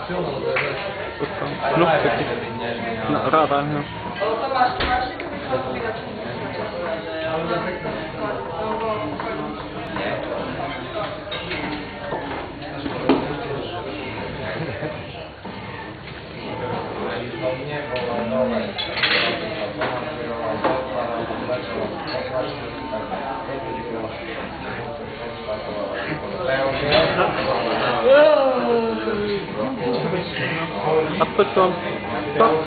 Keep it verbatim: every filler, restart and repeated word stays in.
Znów taki no, radar, no. A to co?